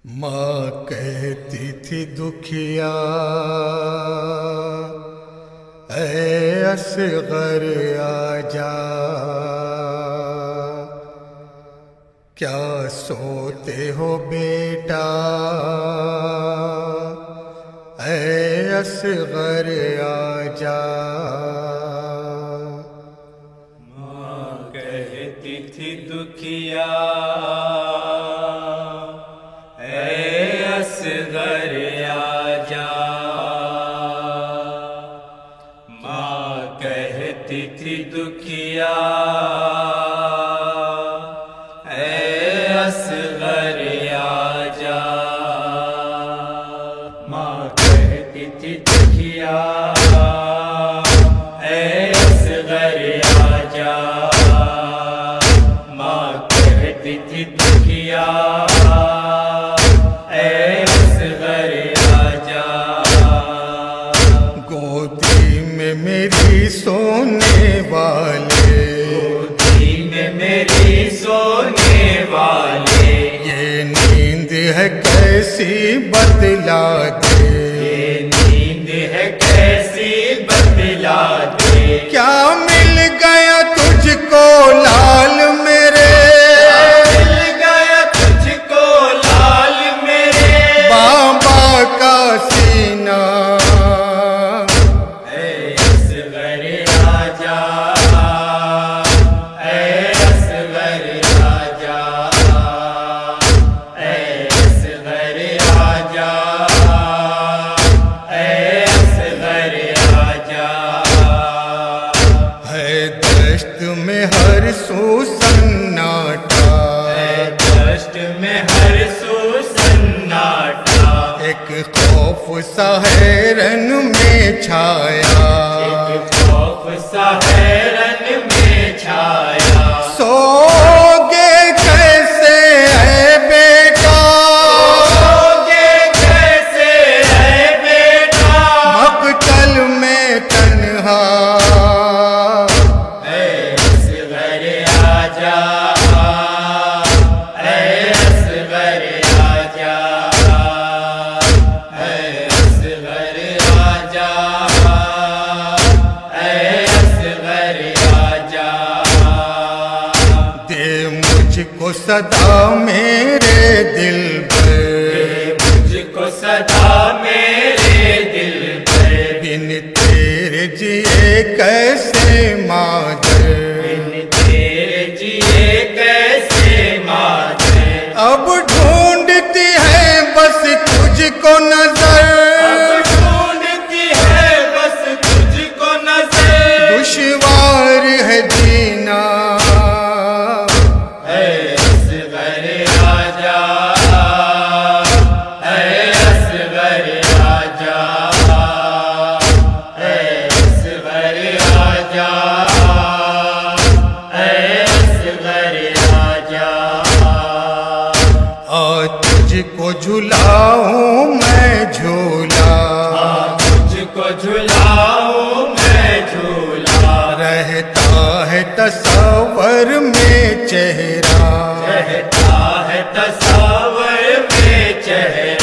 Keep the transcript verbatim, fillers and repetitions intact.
माँ कहती थी दुखिया ऐ असगर आजा, क्या सोते हो बेटा ऐ असगर आजा। माँ कहती थी दुखिया ऐ असगर आजा, माँ कहती थी दुखिया ऐ असगर आजा। माँ कहती थी दुखिया ऐ असगर आजा, माँ कहती थी दुखिया ऐ असगर आजा। गोदी में मेरी सोने वाले, गोदी में मेरी सोने वाले, ये नींद है कैसी बतला दे, ये नींद है कैसी बतला दे। क्या मिल गया तुझको लाल मेरे, मिल गया तुझको लाल मेरे, बाबा का सीना ऐ असगर आजा, ऐ असगर आजा, ऐ असगर आजा, ऐ असगर आजा। है दश्त में हर सू सन्नाटा, है दश्त में हर सू सन्नाटा, एक खौफ सा हैरन में छाया, एक खौफ सा हैरन में छाया। सोगे कैसे है बेटा, सोगे कैसे है बेटा, मकतल में तन्हा ऐ असगर आजा, ऐ असगर आजा, ऐ असगर आजा, ऐ असगर आजा। दे मुझको सदा मेरे दिल पर, दे मुझको सदा मेरे दिल पर, बिन तेरे जिए कैसे मादर, बिन तेरे जिए कैसे मादर। अब ढूंढती है बस तुझको नजर, अब ढूंढती है बस तुझको नजर, दुश्वार है जीना ऐ असगर आजा, ऐ असगर आजा, ऐ असगर आजा, ऐ असगर आजा। आ तुझको झुलाऊं मैं झूला, हाँ तुझको झुलाऊं मैं झूला, रहता है तस्वर में चेहरा, रहता है तस्वर में चेहरा।